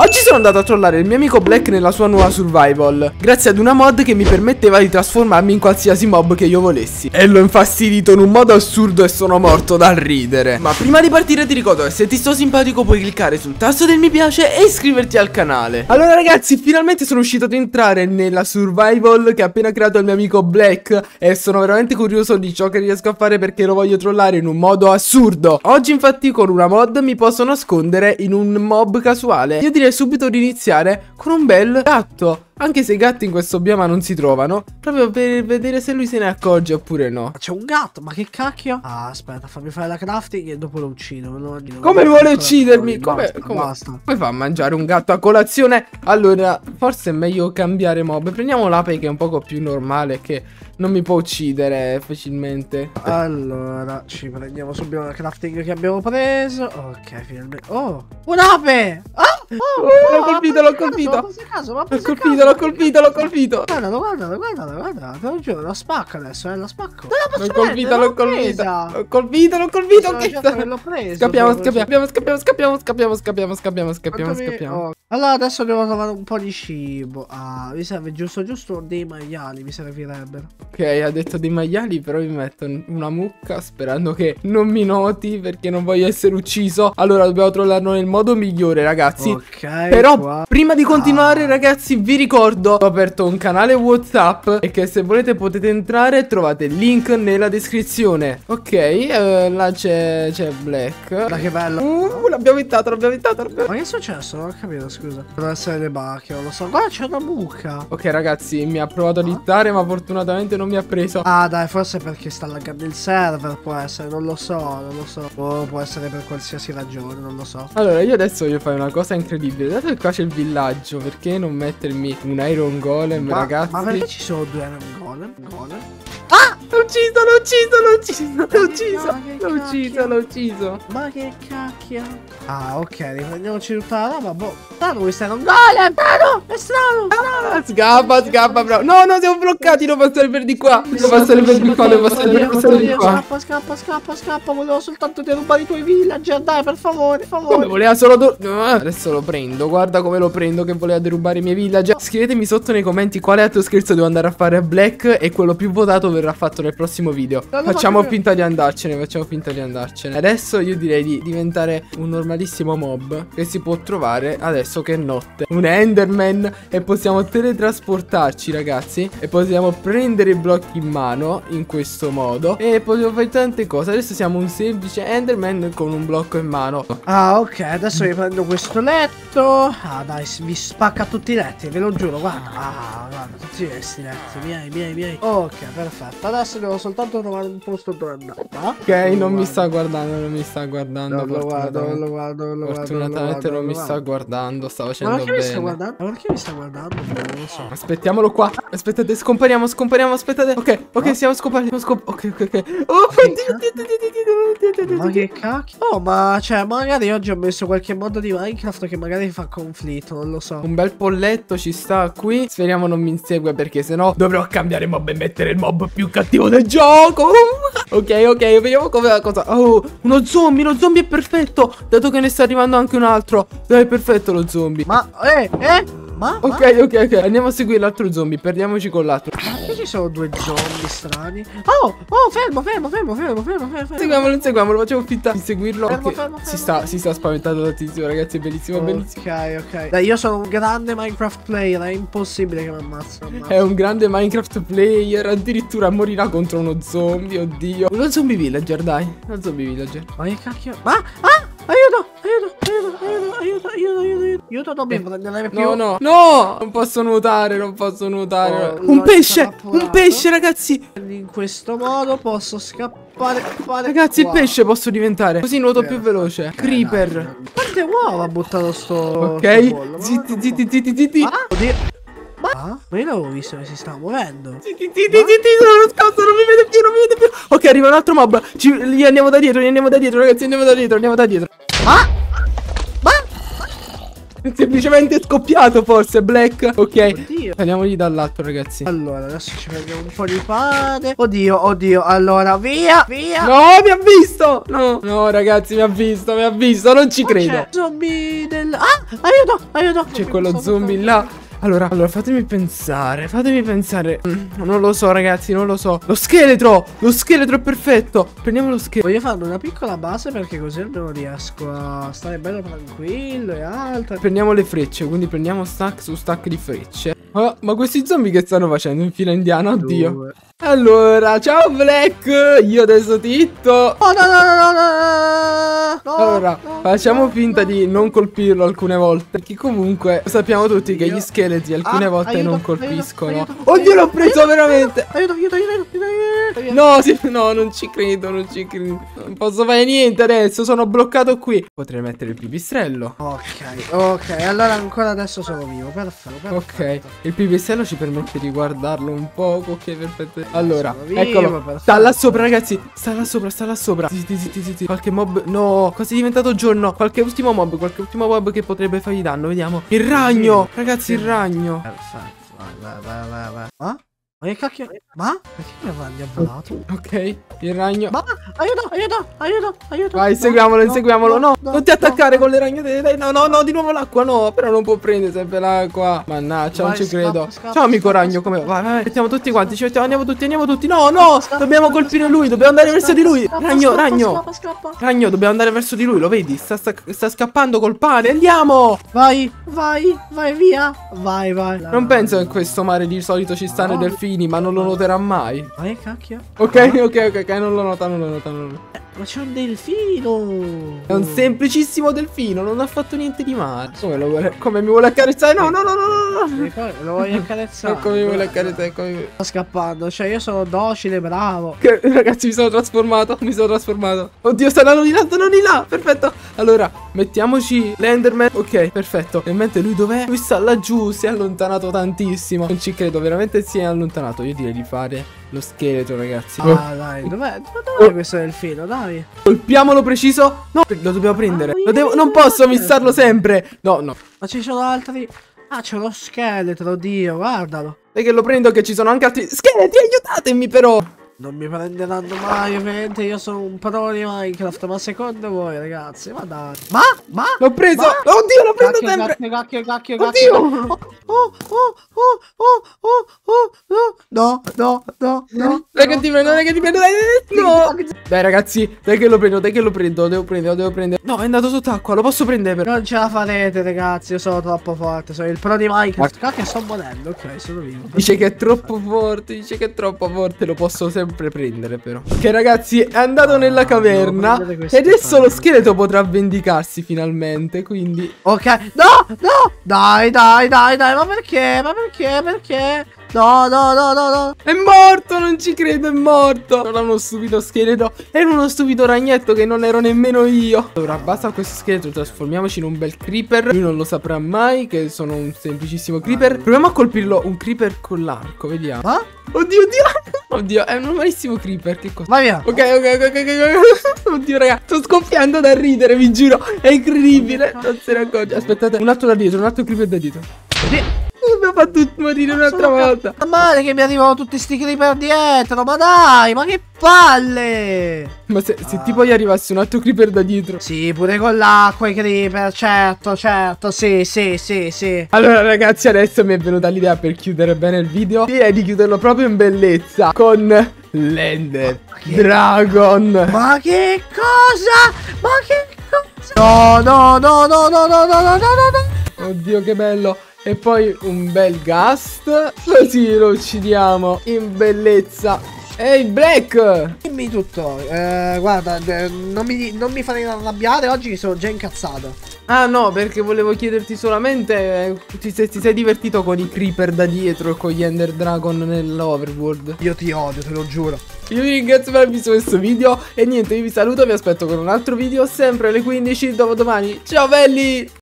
Oggi sono andato a trollare il mio amico Black nella sua nuova survival, grazie ad una mod che mi permetteva di trasformarmi in qualsiasi mob che io volessi. E l'ho infastidito in un modo assurdo e sono morto dal ridere. Ma prima di partire ti ricordo che se ti sto simpatico puoi cliccare sul tasto del mi piace e iscriverti al canale. Allora ragazzi, finalmente sono riuscito ad entrare nella survival che ha appena creato il mio amico Black e sono veramente curioso di ciò che riesco a fare perché lo voglio trollare in un modo assurdo. Oggi infatti con una mod mi posso nascondere in un mob casuale. Io direi subito di iniziare con un bel gatto. Anche se i gatti in questo bioma non si trovano, proprio per vedere se lui se ne accorge oppure no. C'è un gatto, ma che cacchio? Ah, aspetta, fammi fare la crafting e dopo lo uccido. Come vuole uccidermi? Come fa a mangiare un gatto a colazione? Allora, forse è meglio cambiare mob. Prendiamo l'ape che è un poco più normale, che non mi può ucidere facilmente. Allora, ci prendiamo subito la crafting che abbiamo preso. Ok, finalmente. Oh, un'ape! L'ho colpito, l'ho colpito. L'ho colpito. Guarda, te lo giuro, lo spacco adesso, lo spacco. L'ho colpito. L'ho preso. Scappiamo. Allora adesso devo trovare un po' di cibo. Ah, mi serve giusto dei maiali, mi servirebbero. Ok, ha detto dei maiali, però mi metto una mucca sperando che non mi noti perché non voglio essere ucciso. Allora dobbiamo trollarlo nel modo migliore, ragazzi. Ok. Però prima di continuare, ragazzi, vi ricordo ho aperto un canale WhatsApp e che se volete potete entrare, trovate il link nella descrizione. Ok, là c'è Black. Guarda che bello. L'abbiamo vittato. Ma che è successo? Non ho capito, scusa. Devono essere le bacche, non lo so. Guarda, c'è una mucca. Ok, ragazzi, mi ha provato a hittare, ma fortunatamente non mi ha preso. Ah, dai, forse perché sta laggando il server, può essere, non lo so. O può essere per qualsiasi ragione, non lo so. Allora, io adesso voglio fare una cosa incredibile. Dato che qua c'è il villaggio, perché non mettermi un Iron Golem, ragazzi? Ma perché ci sono due Iron Golem? Ah! L'ho ucciso. Ma che cacchio? Ah, ok, riprendiamoci tutta la roba. Boh, Tano, questo è un golem. Tano, è strano. Scappa, bravo. No, siamo bloccati. Devo passare per di qua. Scappa. Volevo soltanto derubare i tuoi villager. Dai, per favore. Come voleva solo adesso lo prendo. Guarda come lo prendo che voleva derubare i miei villager. Scrivetemi sotto nei commenti quale altro scherzo devo andare a fare a Black e quello più votato verrà fatto nel prossimo video. Facciamo finta di andarcene. Adesso io direi di diventare un normalissimo mob che si può trovare adesso che è notte. Un Enderman. E possiamo teletrasportarci, ragazzi. E possiamo prendere i blocchi in mano in questo modo. E possiamo fare tante cose. Adesso siamo un semplice Enderman con un blocco in mano. Ah, ok, adesso vi prendo questo letto. Ah, dai, vi spacca tutti i letti, ve lo giuro, guarda. Ah, guarda, tutti questi letti, miei. Ok, perfetto. Adesso devo soltanto trovare un posto dove andare. Ok, non mi sta guardando. Non lo guardo. Fortunatamente non mi sta guardando. Sta facendo bene. Ma perché mi sta guardando? Non lo so. Aspettiamolo qua. Aspettate, scompariamo. Aspettate. Ok, siamo scomparsi. Ok. Oh, oddio. Ma che cacchio? Oh, ma cioè, magari oggi ho messo qualche modo di Minecraft che magari fa conflitto, non lo so. Un bel polletto ci sta qui. Speriamo non mi insegue perché sennò dovrò cambiare mob e mettere il mob più cattivo del gioco. Ok, vediamo come la cosa. Oh, uno zombie è perfetto. Dato che ne sta arrivando anche un altro. Dai, è perfetto lo zombie. Ma, Ok, andiamo a seguire l'altro zombie. Perdiamoci con l'altro. Perché ci sono due zombie strani? Oh, fermo. Inseguiamolo, facciamo finta di seguirlo. Fermo. Si sta spaventando tantissimo, ragazzi, è bellissimo. Ok. Dai, io sono un grande Minecraft player, è impossibile che mi ammazzo. È un grande Minecraft player, addirittura morirà contro uno zombie, oddio. Uno zombie villager, dai. Ma che cacchio? Aiuto, non mi prendere più. No, non posso nuotare. Un pesce, ragazzi. In questo modo posso scappare. Ragazzi, il pesce posso diventare. Così nuoto più veloce. Creeper. Quante uova ha buttato sto. Ok, zitti. Oddio. Ma io l'avevo visto che si stava muovendo. Zitti, sono nascosto, non mi vede più. Ok, arriva un altro mob. Gli andiamo da dietro, ragazzi, andiamo da dietro. È semplicemente scoppiato forse Black. Ok. Oddio. Andiamogli dall'alto ragazzi. Allora adesso ci prendiamo un po' di pane. Oddio, oddio. Allora via, via. No, mi ha visto. No, no ragazzi, mi ha visto. Non ci credo. C'è zombie del... Ah, aiuto, aiuto. C'è quello zombie là. Allora, fatemi pensare. Non lo so, ragazzi, non lo so. Lo scheletro è perfetto. Prendiamo lo scheletro. Voglio fare una piccola base perché così almeno riesco a stare bello tranquillo e alto. Prendiamo le frecce, quindi prendiamo stack su stack di frecce. Oh, ma questi zombie che stanno facendo in fila indiana? Oddio. 2. Allora, ciao Black. Io adesso ti hitto. Oh no no no no no no. Allora, facciamo finta di non colpirlo alcune volte, perché comunque sappiamo tutti che gli scheletri alcune volte non colpiscono. Oddio, l'ho preso veramente. Aiuto. No, no, non ci credo. Non posso fare niente adesso, sono bloccato qui. Potrei mettere il pipistrello. Ok, allora ancora adesso sono vivo. Perfetto. Ok, il pipistrello ci permette di guardarlo un poco. Ok, perfetto. Allora, Sono vivo, eccolo. perfetto. Sta là sopra, ragazzi. Sta là sopra. Zitti. Qualche mob. No, cosa è diventato giorno? Qualche ultimo mob che potrebbe fargli danno. Vediamo. Il ragno. Ragazzi, il ragno. Perfetto. Vai. Ah? Ma che cacchio? Ma? Perché mi ha volato? Ok, il ragno. Ma? Aiuto. Vai, inseguiamolo. No, non ti attaccare con le ragnate. Dai, no, di nuovo l'acqua. No, però non può prendere sempre l'acqua. Mannaggia, non ci credo. Ciao, amico ragno. Come? Vai. Mettiamo tutti quanti. Andiamo tutti. No. Dobbiamo colpire lui. Dobbiamo andare verso di lui. Ragno. Ragno, dobbiamo andare verso di lui. Lo vedi? Sta scappando col pane. Andiamo. Vai, via. Vai. Non penso che questo mare di solito ci stanno i delfini, ma non lo noterà mai. Ma che cacchio? Ok, non lo nota. Ma c'è un delfino. È un semplicissimo delfino, non ha fatto niente di male. Come mi vuole accarezzare? No. Lo voglio accarezzare. Eccomi, mi vuole accarezzare, Sta scappando, cioè io sono docile, bravo. Ragazzi, mi sono trasformato. Oddio, stanno di là. Perfetto. Allora, mettiamoci l'Enderman. Ok, perfetto. E mentre lui dov'è? Lui sta laggiù, si è allontanato tantissimo. Non ci credo, veramente si è allontanato. Io direi di fare lo scheletro, ragazzi. Dai, dov'è questo delfino? Dai. Colpiamolo preciso. No, lo dobbiamo prendere. Non posso missarlo sempre. No. Ma ci sono altri. Ah, c'è lo scheletro, oddio, guardalo. Sai che lo prendo, che ci sono anche altri scheletri, aiutatemi però. Non mi prenderanno mai, ovviamente io sono un pro di Minecraft, ma secondo voi ragazzi, ma dai. Ma? L'ho preso. Oddio, lo prendo sempre. Cacchio. Oddio. No. Dai che ti prendo, dai. No. Dai ragazzi, dai che lo prendo, lo devo prendere. No, è andato sott'acqua, lo posso prendere però. Non ce la farete ragazzi, io sono troppo forte, sono il pro di Minecraft. Cacchio, sto morendo, ok, sono vivo. Dice che è troppo forte, lo posso sempre prendere però. Ok ragazzi, è andato nella caverna e adesso lo scheletro potrà vendicarsi finalmente, quindi. Ok, no. Dai, ma perché? No. È morto, non ci credo, è morto. Non è uno stupido scheletro, è uno stupido ragnetto che non ero nemmeno io. Allora, basta questo scheletro, trasformiamoci in un bel creeper. Lui non lo saprà mai che sono un semplicissimo creeper. Proviamo a colpirlo, un creeper con l'arco, vediamo. Ma? Oddio, è un normalissimo creeper, che cosa? Vai via. Ok. Oddio, raga, sto scoppiando da ridere, vi giuro. È incredibile, non se ne accorge. Aspettate, un altro creeper da dietro. Mi ha fatto morire un'altra volta. Ma male che mi arrivano tutti sti creeper dietro. Ma dai, ma che palle. Ma se tipo gli arrivasse un altro creeper da dietro. Sì, pure con l'acqua i creeper. Certo, sì. Allora ragazzi, adesso mi è venuta l'idea per chiudere bene il video. Direi di chiuderlo proprio in bellezza con l'Ender Dragon. Ma che cosa? No. Oddio, che bello. E poi un bel ghast. Così lo uccidiamo in bellezza. Ehi Black, dimmi tutto. Guarda, non mi fare arrabbiare. Oggi mi sono già incazzato. Ah no, perché volevo chiederti solamente se ti sei divertito con i creeper da dietro e con gli Ender Dragon nell'overworld. Io ti odio, te lo giuro. Io vi ringrazio per aver visto questo video. E niente, io vi saluto, vi aspetto con un altro video sempre alle 15 dopodomani. Ciao belli.